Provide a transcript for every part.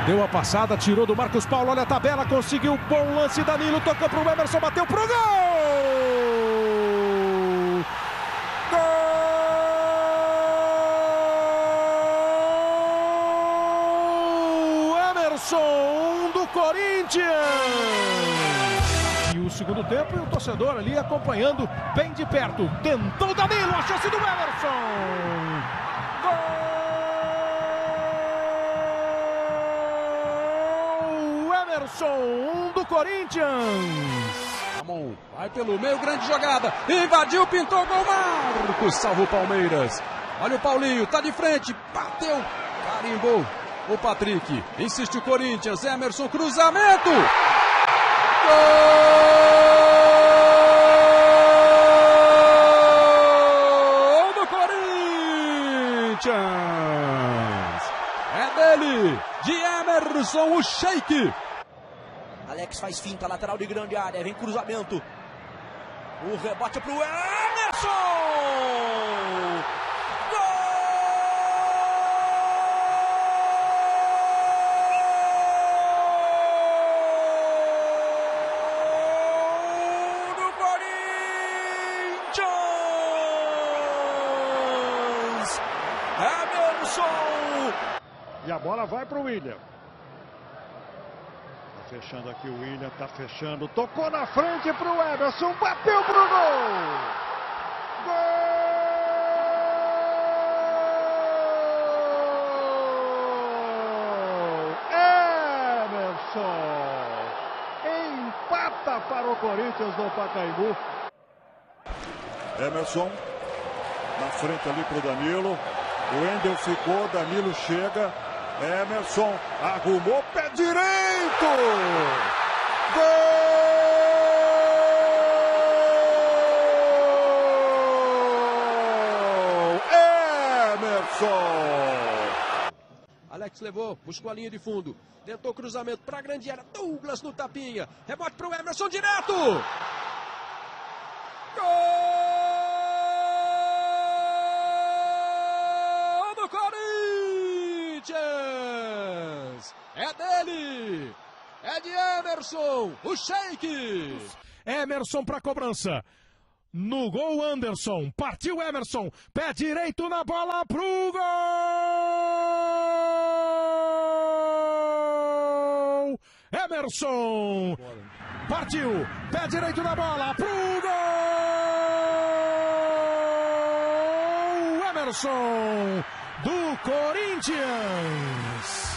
Deu a passada, tirou do Marcos Paulo, olha a tabela, conseguiu bom lance, Danilo tocou pro Emerson, bateu pro gol! Gol! Emerson do Corinthians! E o segundo tempo, e o torcedor ali acompanhando bem de perto. Tentou o Danilo, a chance do Emerson! Gol! Emerson do Corinthians. Ramon vai pelo meio, grande jogada, invadiu, pintou, gol, Marcos, salva o Palmeiras. Olha o Paulinho, tá de frente, bateu, carimbou o Patrick, insiste o Corinthians, Emerson, cruzamento, gol do Corinthians, é dele, de Emerson, o Sheik. Alex faz finta, lateral de grande área, vem cruzamento. O rebote pro Emerson! Gol! Do Corinthians! Emerson! E a bola vai pro William. Fechando aqui o William, tá fechando, tocou na frente pro Emerson, bateu pro gol! Gol! Emerson! Empata para o Corinthians no Pacaembu. Emerson, na frente ali pro Danilo, o Wendel ficou, Danilo chega. Emerson arrumou, pé direito! Gol! Emerson! Alex levou, buscou a linha de fundo, tentou cruzamento para a grande área, Douglas no tapinha, rebote para o Emerson direto! Gol do Corinthians! É dele! É de Emerson, o Sheik! Emerson para cobrança. No gol, Anderson. Partiu Emerson. Pé direito na bola pro gol! Emerson! Partiu. Pé direito na bola pro gol! Emerson do Corinthians.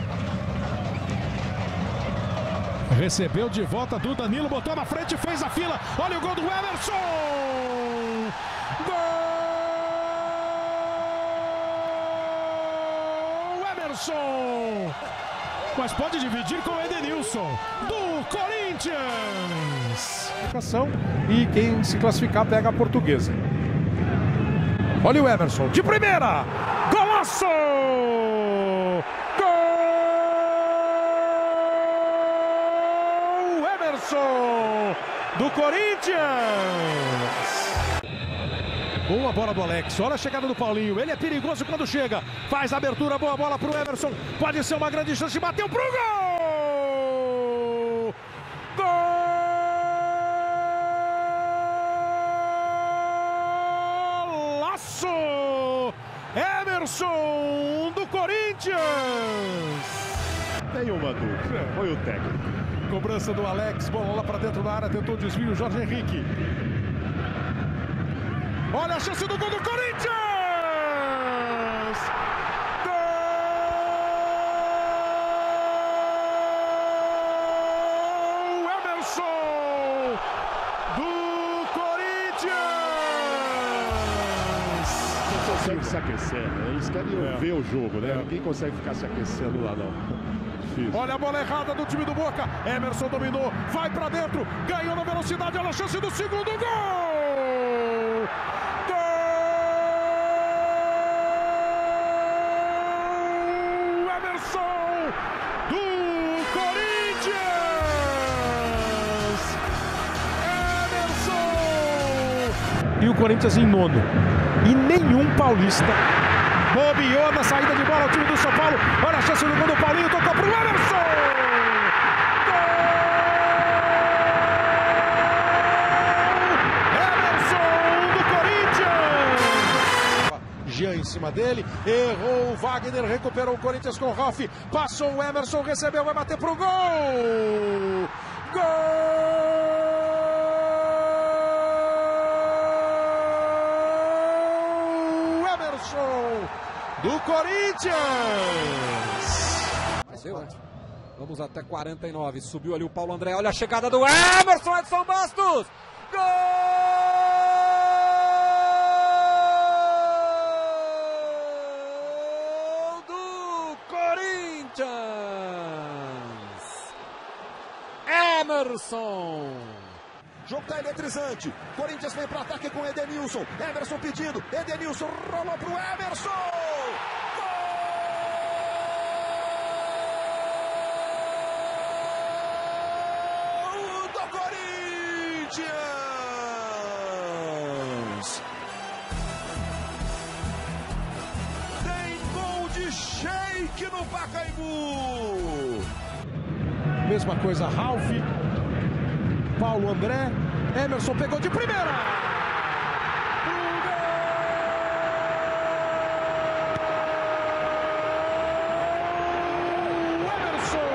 Recebeu de volta do Danilo, botou na frente, fez a fila. Olha o gol do Emerson! Gol! Emerson! Mas pode dividir com o Edenilson do Corinthians. E quem se classificar pega a Portuguesa. Olha o Emerson de primeira! Golaço! Do Corinthians. Boa bola do Alex, olha a chegada do Paulinho, ele é perigoso quando chega, faz a abertura, boa bola pro Emerson, pode ser uma grande chance, bateu pro gol! Golaço! Emerson do Corinthians! Nenhuma dúvida, foi o técnico. Cobrança do Alex, bola lá para dentro da área, tentou o desvio, Jorge Henrique. Olha a chance do gol do Corinthians! Gol! Emerson do Corinthians! Não consegue se aquecer, né? Eles querem ver o jogo, né? Ninguém consegue ficar se aquecendo lá, não. Olha a bola errada do time do Boca. Emerson dominou, vai pra dentro, ganhou na velocidade, olha a chance do segundo gol! Gol! Emerson do Corinthians! Emerson! E o Corinthians em nono. E nenhum paulista Bobeou na saída de bola o time do São Paulo. Olha a chance do gol do Paulinho, tocou pro Emerson. Jean em cima dele, errou o Wagner, recuperou o Corinthians com o Ralf, passou o Emerson, recebeu, vai bater pro gol! Gol! Emerson do Corinthians! Vamos até 49, subiu ali o Paulo André, olha a chegada do Emerson, Edson Bastos! Gol! Emerson! O jogo tá eletrizante. Corinthians vem para ataque com Edenilson. Emerson pedindo. Edenilson rolou pro Emerson. Gol do Corinthians! Tem gol de Sheik no Pacaembu. Mesma coisa, Ralf, Paulo André, Emerson pegou de primeira! Emerson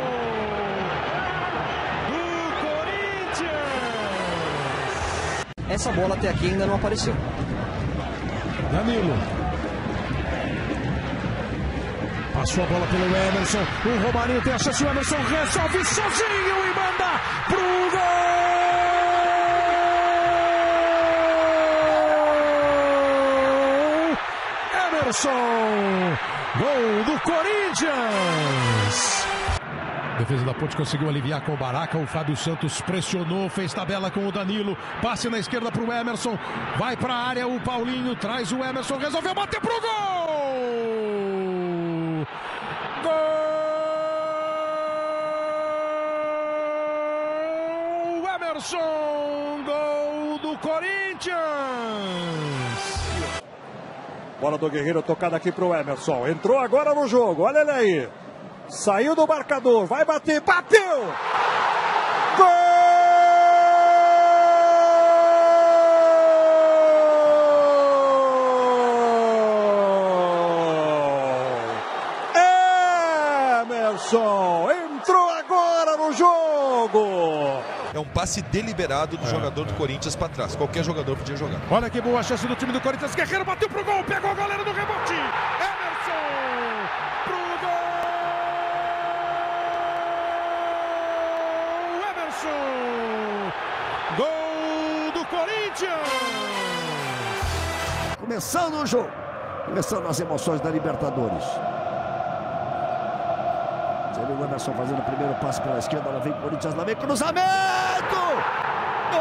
do Corinthians! Essa bola até aqui ainda não apareceu. Danilo. Passou a bola pelo Emerson. O Romarinho tem a chance. O Emerson resolve sozinho e manda pro gol! Emerson! Gol do Corinthians! Defesa da Ponte conseguiu aliviar com o Baraca. O Fábio Santos pressionou, fez tabela com o Danilo. Passe na esquerda pro Emerson. Vai pra área o Paulinho. Traz o Emerson. Resolveu bater pro gol! Gol! Emerson! Gol do Corinthians! Bola do Guerreiro tocada aqui pro Emerson. Entrou agora no jogo. Olha ele aí. Saiu do marcador. Vai bater. Bateu! Gol! Emerson entrou agora no jogo. É um passe deliberado do jogador do Corinthians para trás. Qualquer jogador podia jogar. Olha que boa chance do time do Corinthians. Guerreiro bateu pro gol. Pegou a galera do rebote. Emerson pro gol. Emerson. Gol do Corinthians. Começando o jogo. Começando as emoções da Libertadores. O Emerson fazendo o primeiro passe pela esquerda, lá vem o Corinthians, lá vem cruzamento! Gol!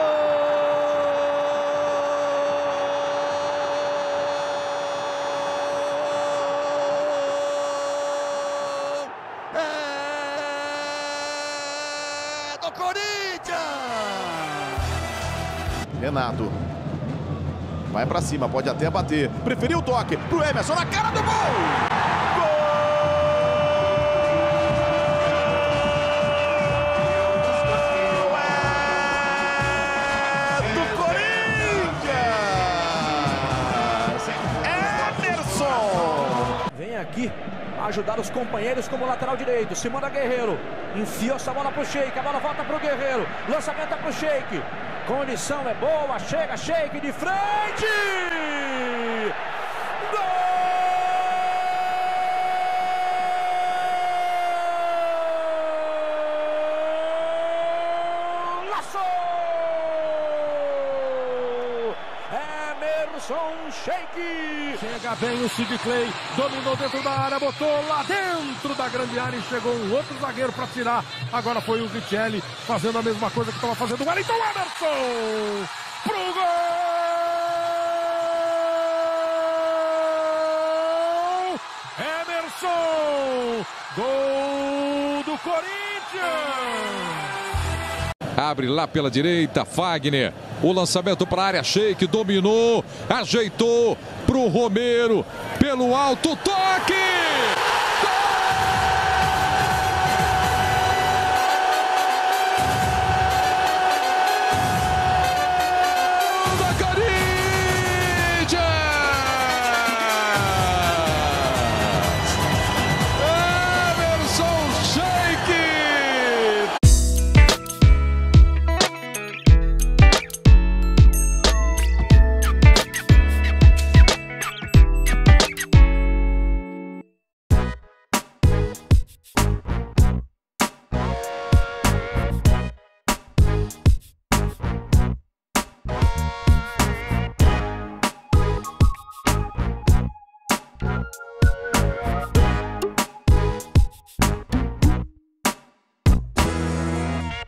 É do Corinthians! Renato. Vai pra cima, pode até bater. Preferiu o toque pro Emerson na cara do gol! Aqui, ajudar os companheiros como lateral direito. Se manda Guerreiro, enfiou essa bola pro Sheik, a bola volta pro Guerreiro, lançamento é pro Sheik, condição é boa, chega Sheik de frente, gol! Laçou! Emerson Sheik! Chega bem o Sid Clay, dominou dentro da área, botou lá dentro da grande área e chegou um outro zagueiro para tirar. Agora foi o Zichelli fazendo a mesma coisa que estava fazendo o Wellington Emerson pro gol! Emerson! Gol do Corinthians! Abre lá pela direita, Fagner. O lançamento para a área, Sheik dominou, ajeitou para o Romero, pelo alto, toque!